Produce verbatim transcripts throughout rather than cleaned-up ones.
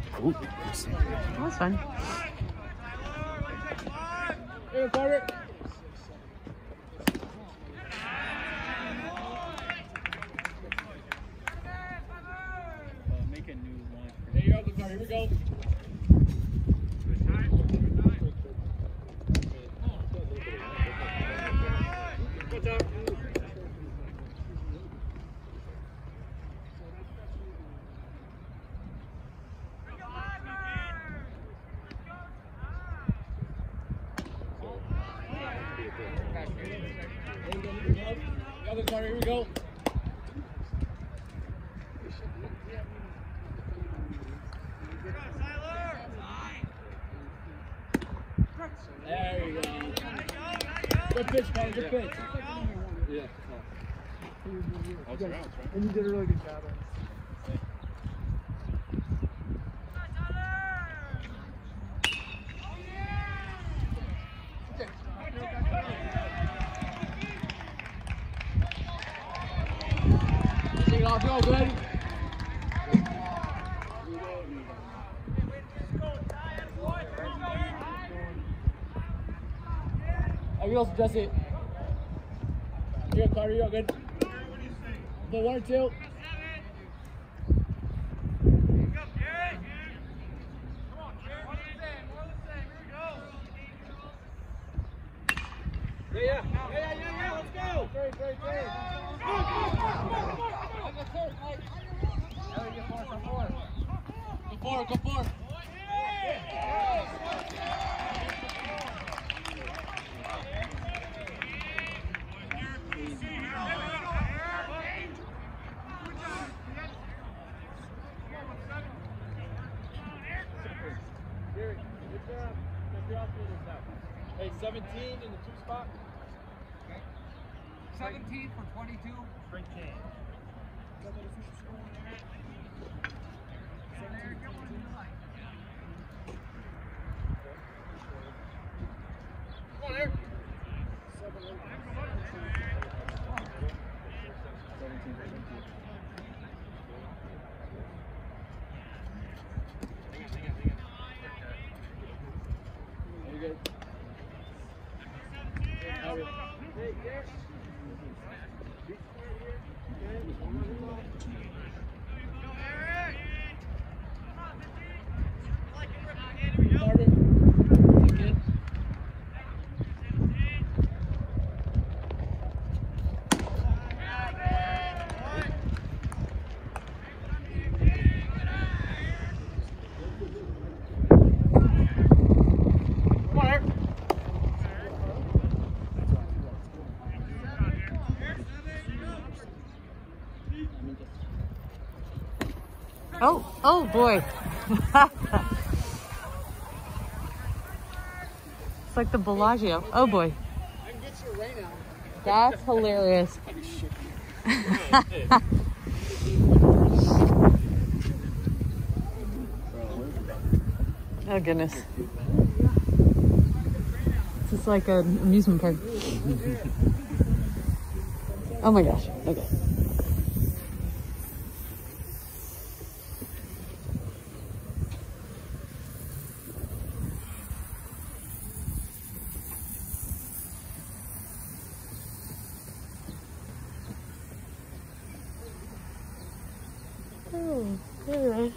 Ooh, that was fun. Hey, Carter. Make a new one. Hey, you're up the car. Here we go. Good job. Other car, here we go. There you go. Good pitch, Connor. Good pitch. Yeah. Oh, it's around, right? And you did a really good job. Take it off, go, good. Everybody else adjust it. Here, Carter, you're good. The one or two. Yeah, yeah, yeah, yeah, yeah, yeah, let's go! Great, great, great. Go, go, four, go four. Hey, seventeen in the two spot. Okay. seventeen for twenty-two. Straight chain. Is that the official score? Come on, Eric. Very good. Oh, oh boy. It's like the Bellagio. Oh boy. I can get you a rain out. That's hilarious. Oh goodness. This is like an amusement park. Oh my gosh. Okay. Oh, all right.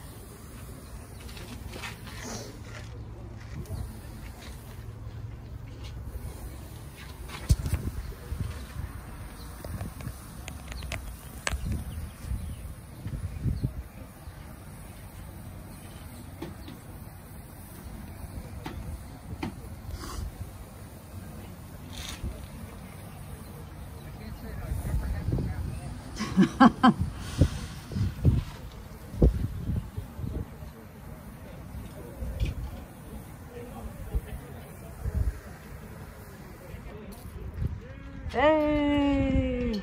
Hey!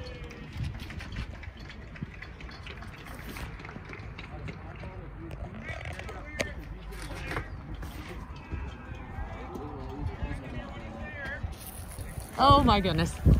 Oh my goodness.